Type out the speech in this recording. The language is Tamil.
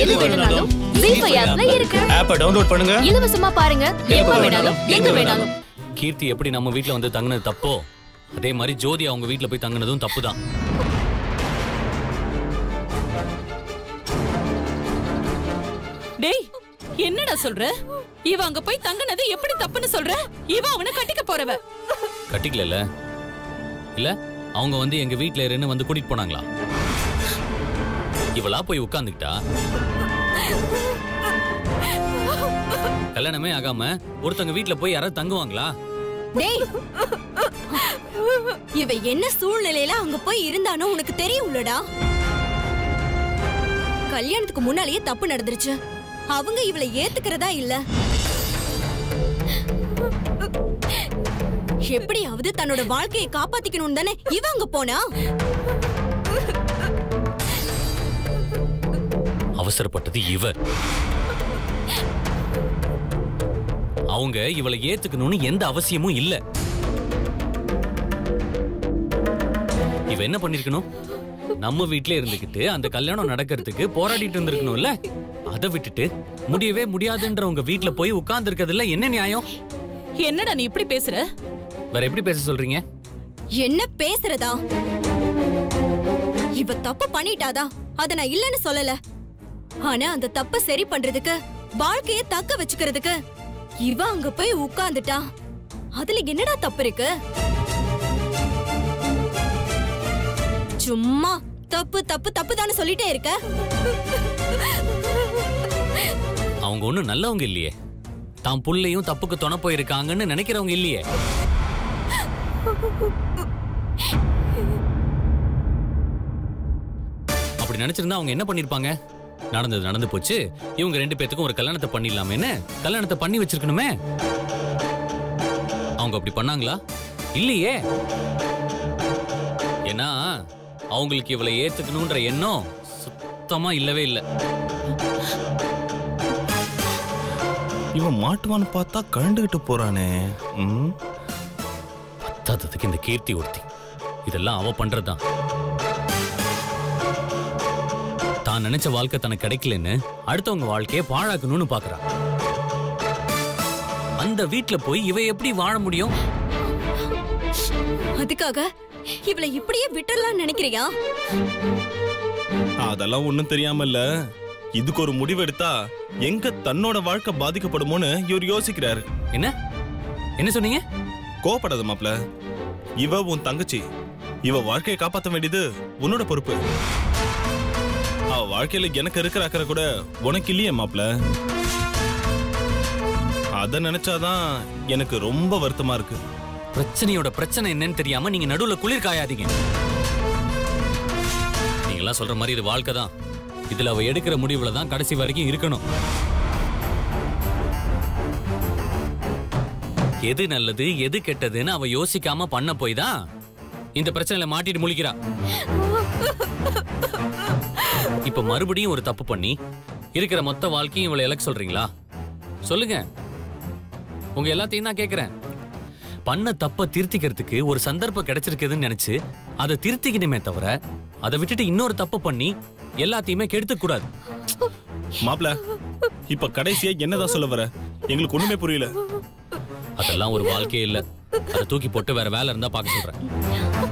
எது வேணும்னாலும் ஜீ5 ஆப்ல இருக்கு. ஆப்பை டவுன்லோட் பண்ணுங்க. இலவசமா பாருங்க. எப்ப வேணாலும் எங்க வேணாலும். கீர்த்தி எப்படி நம்ம வீட்ல வந்து தங்குனது தப்போ அதே மாதிரி ஜோதி அவங்க வீட்ல போய் தங்குனதும் தப்புதான். டேய் என்னடா சொல்ற? இவ அங்க போய் தங்குனது எப்படி தப்புன்னு சொல்ற? இவ அவனை கட்டிக்க போறவ. கட்டிக்கல இல்ல அவங்க வந்து எங்க வீட்ல இருந்து வந்து கூட்டிட்டு போனாங்களா? இவளா போய் உட்கார்ந்துட்டா? கல்யாணமே ஆகாம ஒருத்தங்க வீட்ல போய் யாராவது தங்குவாங்களா? டேய் இவ என்ன சூழ்நிலையில அங்க போய் இருந்தானோ உனக்கு தெரியும்லடா. கல்யாணத்துக்கு முன்னாலேயே தப்பு நடந்துருச்சு. அவங்க இவளை ஏத்துக்கிறதா இல்ல. எப்படியாவது தன்னோட வாழ்க்கையை காப்பாத்திக்கணும் தானே இவ அங்க போனா. அவசரப்பட்டது இவ. அவங்க இவளை ஏத்துக்கணும்னு எந்த அவசியமும் இல்ல. இவ என்ன பண்ணிருக்கணும்? நம்ம வீட்ல இருந்துகிட்டு அந்த கல்யாணம் நடக்கிறதுக்கு போராடிட்டு இருந்திருக்கணும்ல. அதை விட்டுட்டு முடியவே முடியாதுன்ற உங்க வீட்ல போய் உட்கார்ந்து இருக்கிறதுல என்ன நியாயம்? என்னடா நீ இப்படி பேசுற? வேற எப்படி பேச சொல்றீங்க? என்ன பேசுறதா? இவ தப்பு பண்ணிட்டாதா அத நான் இல்லன்னு சொல்லல. ஆனா அந்த தப்ப சரி பண்றதுக்கு வாழ்க்கைய தக்க வச்சுக்கிறதுக்கு இவ அங்க போய் உட்கார்ந்துட்டா. அதுல என்னடா தப்பு இருக்கு? சும்மா தப்பு தப்பு தப்பு தானே சொல்லிட்டே இருக்க. அவங்க ஒண்ணும் நல்லவங்க இல்லையே. தாம் புள்ளையும் தப்புக்கு துணை போயிருக்காங்கன்னு நினைக்கிறவங்க இல்லையே. அப்படி நினைச்சிருந்தா அவங்க என்ன பண்ணிருப்பாங்க? நடந்தது நடந்து போச்சு, இவங்க ரெண்டு பேத்துக்கும் ஒரு கல்யாணத்தை பண்ணிடலாமேன்னு கல்யாணத்தை பண்ணி வச்சிருக்கணுமே. அவங்க அப்படி பண்ணாங்களா? இல்லையே. ஏன்னா அவங்களுக்கு இவளை ஏத்துக்கணும்ன்ற எண்ணம் சுத்தமா இல்லவே இல்லை. இவன் மாட்டுவான்னு பார்த்தா கழண்டுகிட்டு போறானே. பத்தாததுக்கு இந்த கீர்த்தி ஒருத்தி. இதெல்லாம் அவ பண்றதுதான். தான் நினைச்ச வாழ்க்கை தனக்கு கிடைக்கலன்னு அடுத்தவங்க வாழ்க்கையை பாழாக்கணும்னு பாக்குறா. அந்த வீட்டுல போய் இவ எப்படி வாழ முடியும்? அதுக்காக இவளை இப்படியே விட்டுறலாம்னு நினைக்கிறியா? அதெல்லாம் ஒண்ணும் தெரியாம இல்ல. இதுக்கு ஒரு முடிவு எடுத்தா எங்க தன்னோட வாழ்க்கை பாதிக்கப்படுமோன்னு இவர் யோசிக்கிறாரு. என்ன என்ன சொன்னீங்க? கோபப்படாத மாப்ள. இவ உன் தங்கச்சி. இவ வாழ்க்கையை காப்பாற்ற வேண்டியது உன்னோட பொறுப்பு. அவ வாழ்க்கையில எனக்கு இருக்கிற அக்கறை கூட உனக்கு இல்லையே மாப்ள. அத நினைச்சாதான் எனக்கு ரொம்ப வருத்தமா இருக்கு. பிரச்சனையோட பிரச்சனை என்னன்னு தெரியாம நீங்க நடுவுல குளிர் காயாதீங்க. நீங்களாம் சொல்ற மாதிரி இது வாழ்க்கை தான். இதுல அவ எடுக்கிற முடிவுல தான் கடைசி வரைக்கும் இருக்கணும். எது நல்லது எது கெட்டதுன்னு அவ யோசிக்காம பண்ண போய் தான் இந்த பிரச்சனையில மாட்டிட்டு முழிக்கிறா. இப்ப மறுபடியும் ஒரு தப்பு பண்ணி இருக்கிற மொத்த வாழ்க்கையும் இவளை இழக்க சொல்றீங்களா? சொல்லுங்க. உங்க எல்லாத்தையும் தான் கேக்குறேன். பண்ண தப்ப திருத்திக்கிறதுக்கு ஒரு சந்தர்ப்பம் கிடைச்சிருக்குதுன்னு நினைச்சு அதை திருத்திக்கணுமே தவிர அதை விட்டுட்டு இன்னொரு தப்பு பண்ணி எல்லாத்தையுமே கெடுத்து கூடாது. மாப்ள, இப்ப கடைசியா என்னதான் சொல்ல வர? எங்களுக்கு ஒண்ணுமே புரியல. அதெல்லாம் ஒரு வாழ்க்கையே இல்ல. அதை தூக்கி போட்டு வேற வேலை இருந்தா பார்க்க சொல்றேன்.